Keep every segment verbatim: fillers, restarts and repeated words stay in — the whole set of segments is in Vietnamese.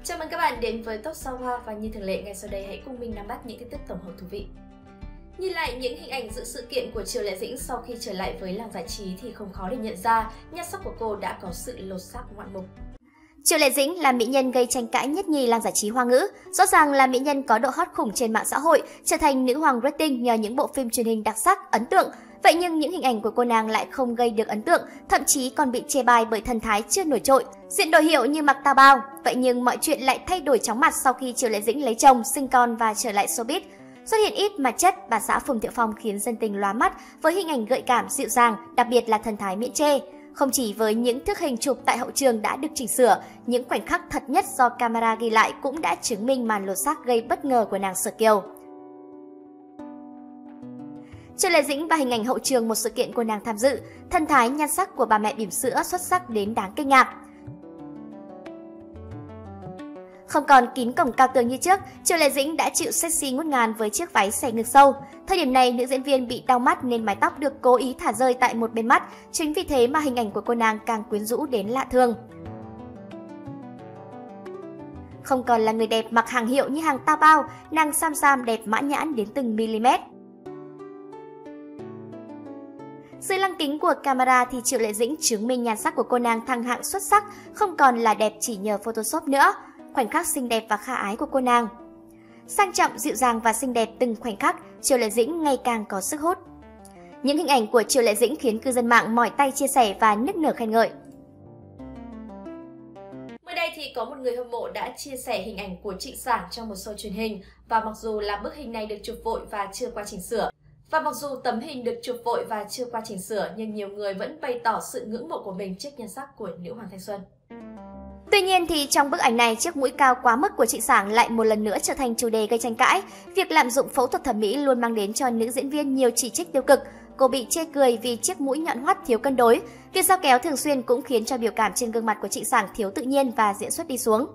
Chào mừng các bạn đến với Top Sao Hoa và như thường lệ ngay sau đây hãy cùng mình nắm bắt những tin tức tổng hợp thú vị. Nhìn lại những hình ảnh dự sự kiện của Triệu Lệ Dĩnh sau khi trở lại với làng giải trí thì không khó để nhận ra nhan sắc của cô đã có sự lột xác ngoạn mục. Triệu Lệ Dĩnh là mỹ nhân gây tranh cãi nhất nhì làng giải trí Hoa ngữ, rõ ràng là mỹ nhân có độ hot khủng trên mạng xã hội, trở thành nữ hoàng rating nhờ những bộ phim truyền hình đặc sắc, ấn tượng. Vậy nhưng những hình ảnh của cô nàng lại không gây được ấn tượng, thậm chí còn bị chê bai bởi thần thái chưa nổi trội, diện đồ hiệu như mặc tà bao. Vậy nhưng mọi chuyện lại thay đổi chóng mặt sau khi Triệu Lệ Dĩnh lấy chồng, sinh con và trở lại showbiz. Xuất hiện ít mà chất, bà xã Phùng Thiệu Phong khiến dân tình lóa mắt với hình ảnh gợi cảm dịu dàng, đặc biệt là thần thái miễn chê. Không chỉ với những thước hình chụp tại hậu trường đã được chỉnh sửa, những khoảnh khắc thật nhất do camera ghi lại cũng đã chứng minh màn lột xác gây bất ngờ của nàng Sở Kiều. Triệu Lệ Dĩnh và hình ảnh hậu trường một sự kiện của nàng tham dự, thân thái nhan sắc của bà mẹ bỉm sữa xuất sắc đến đáng kinh ngạc. Không còn kín cổng cao tường như trước, Triệu Lệ Dĩnh đã chịu sexy ngút ngàn với chiếc váy xẻ ngực sâu. Thời điểm này, nữ diễn viên bị đau mắt nên mái tóc được cố ý thả rơi tại một bên mắt, chính vì thế mà hình ảnh của cô nàng càng quyến rũ đến lạ thường. Không còn là người đẹp mặc hàng hiệu như hàng tao bao, nàng Sam Sam đẹp mãn nhãn đến từng mm. Dưới lăng kính của camera thì Triệu Lệ Dĩnh chứng minh nhan sắc của cô nàng thăng hạng xuất sắc, không còn là đẹp chỉ nhờ Photoshop nữa. Khoảnh khắc xinh đẹp và khả ái của cô nàng. Sang trọng, dịu dàng và xinh đẹp từng khoảnh khắc, Triệu Lệ Dĩnh ngày càng có sức hút. Những hình ảnh của Triệu Lệ Dĩnh khiến cư dân mạng mỏi tay chia sẻ và nức nở khen ngợi. Mới đây thì có một người hâm mộ đã chia sẻ hình ảnh của Trịnh Sảng trong một show truyền hình và mặc dù là bức hình này được chụp vội và chưa qua chỉnh sửa, Và mặc dù tấm hình được chụp vội và chưa qua chỉnh sửa nhưng nhiều người vẫn bày tỏ sự ngưỡng mộ của mình trước nhan sắc của nữ hoàng thanh xuân. Tuy nhiên thì trong bức ảnh này, chiếc mũi cao quá mức của Trịnh Sảng lại một lần nữa trở thành chủ đề gây tranh cãi. Việc lạm dụng phẫu thuật thẩm mỹ luôn mang đến cho nữ diễn viên nhiều chỉ trích tiêu cực. Cô bị chê cười vì chiếc mũi nhọn hoắt thiếu cân đối. Việc giao kéo thường xuyên cũng khiến cho biểu cảm trên gương mặt của Trịnh Sảng thiếu tự nhiên và diễn xuất đi xuống.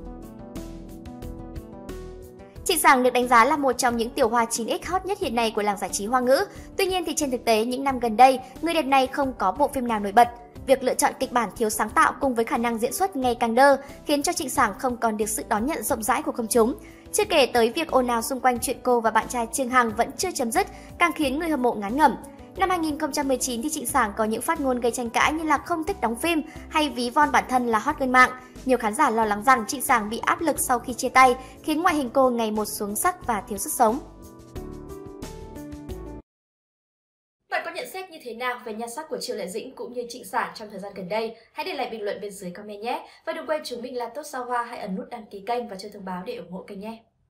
Trịnh Sảng được đánh giá là một trong những tiểu hoa chín x hot nhất hiện nay của làng giải trí Hoa ngữ. Tuy nhiên thì trên thực tế những năm gần đây, người đẹp này không có bộ phim nào nổi bật. Việc lựa chọn kịch bản thiếu sáng tạo cùng với khả năng diễn xuất ngày càng đơ khiến cho Trịnh Sảng không còn được sự đón nhận rộng rãi của công chúng. Chưa kể tới việc ồn ào xung quanh chuyện cô và bạn trai Trương Hằng vẫn chưa chấm dứt, càng khiến người hâm mộ ngán ngẩm. Năm hai nghìn không trăm mười chín thì Trịnh Sảng có những phát ngôn gây tranh cãi như là không thích đóng phim hay ví von bản thân là hot girl mạng. Nhiều khán giả lo lắng rằng Trịnh Sảng bị áp lực sau khi chia tay, khiến ngoại hình cô ngày một xuống sắc và thiếu sức sống. Bạn có nhận xét như thế nào về nhan sắc của Triệu Lệ Dĩnh cũng như Trịnh Sảng trong thời gian gần đây? Hãy để lại bình luận bên dưới comment nhé! Và đừng quên chúng mình là Top Sao Hoa, hãy ấn nút đăng ký kênh và chuông thông báo để ủng hộ kênh nhé!